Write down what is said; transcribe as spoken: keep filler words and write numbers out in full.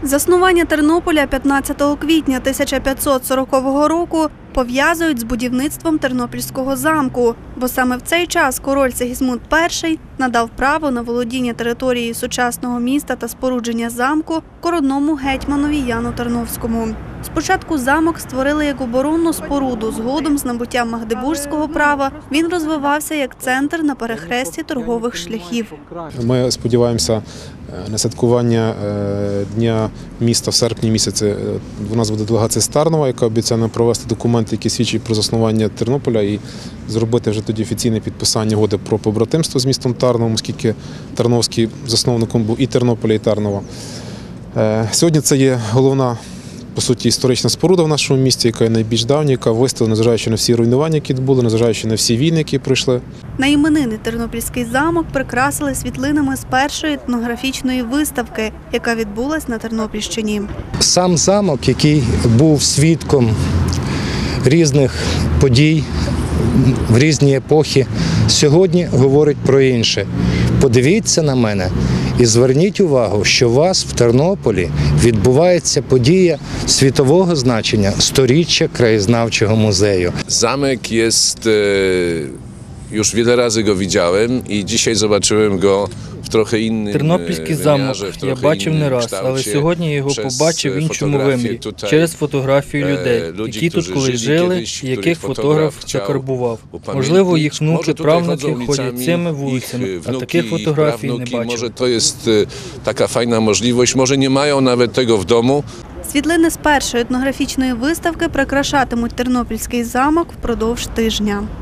Заснування Тернополя п'ятнадцятого квітня тисяча п'ятсот сорокового року пов'язують з будівництвом Тернопільського замку, бо саме в цей час король Сигізмунд І надав право на володіння територією сучасного міста та спорудження замку коронному гетьманові Яну Тарновському. Спочатку замок створили як оборонну споруду, згодом з набуттям магдебурзького права він розвивався як центр на перехресті торгових шляхів. Ми сподіваємося на святкування Дня міста в серпні місяці. У нас буде делегація з Тарнова, яка обіцяє провести документи, які свідчать про заснування Тернополя і зробити вже тоді офіційне підписання угоди про побратимство з містом Тарновом, оскільки Тарновський засновником був і Тернополя, і Тарнова. Сьогодні це є головна, по суті, історична споруда в нашому місті, яка є найбільш давня, яка вистояла, незважаючи на всі руйнування, які були, незважаючи на всі війни, які пройшли. На іменини Тернопільський замок прикрасили світлинами з першої етнографічної виставки, яка відбулась на Тернопільщині. Сам замок, який був свідком різних подій в різні епохи, сьогодні говорить про інше. Подивіться на мене і зверніть увагу, що у вас в Тернополі відбувається подія світового значення – сторіччя краєзнавчого музею. Zamek jest, już wiele razy go widziałem i dzisiaj zobaczyłem go w trochę innym Тернопільський замок я бачив не раз, але сьогодні я його побачив в іншому вимірі, через фотографію людей, які тут колись жили і яких фотограф закарбував. Можливо, їх внуки, правнуки ходять цими вулицями, а таких фотографій не бачив. Може, to jest taka fajna możliwość, może nie mają nawet tego w domu. Світлини з першої етнографічної виставки прикрашатимуть Тернопільський замок впродовж тижня.